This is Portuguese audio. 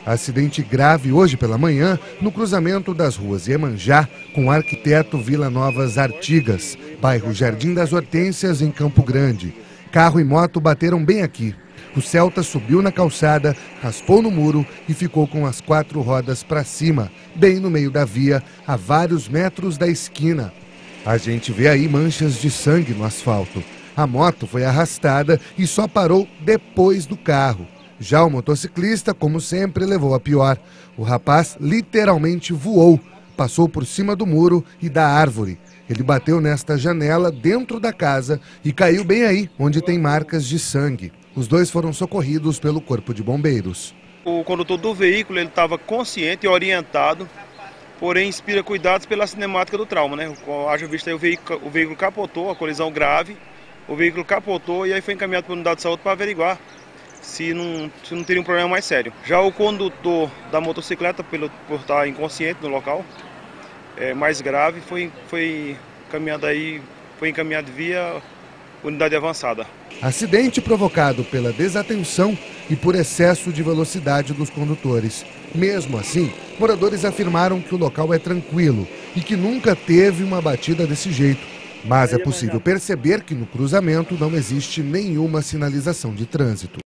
Acidente grave hoje pela manhã no cruzamento das ruas Iemanjá com o Arquiteto Vila Novas Artigas, bairro Jardim das Hortênsias, em Campo Grande. Carro e moto bateram bem aqui. O Celta subiu na calçada, raspou no muro e ficou com as 4 rodas para cima, bem no meio da via, a vários metros da esquina. A gente vê aí manchas de sangue no asfalto. A moto foi arrastada e só parou depois do carro. Já o motociclista, como sempre, levou a pior. O rapaz literalmente voou, passou por cima do muro e da árvore. Ele bateu nesta janela dentro da casa e caiu bem aí, onde tem marcas de sangue. Os dois foram socorridos pelo Corpo de Bombeiros. O condutor do veículo estava consciente e orientado, porém inspira cuidados pela cinemática do trauma, né? Haja vista aí, o veículo capotou, a colisão grave, o veículo capotou e aí foi encaminhado para a unidade de saúde para averiguar se não teria um problema mais sério. Já o condutor da motocicleta, por estar inconsciente no local, mais grave, foi encaminhado via unidade avançada. Acidente provocado pela desatenção e por excesso de velocidade dos condutores. Mesmo assim, moradores afirmaram que o local é tranquilo e que nunca teve uma batida desse jeito. Mas é possível perceber que no cruzamento não existe nenhuma sinalização de trânsito.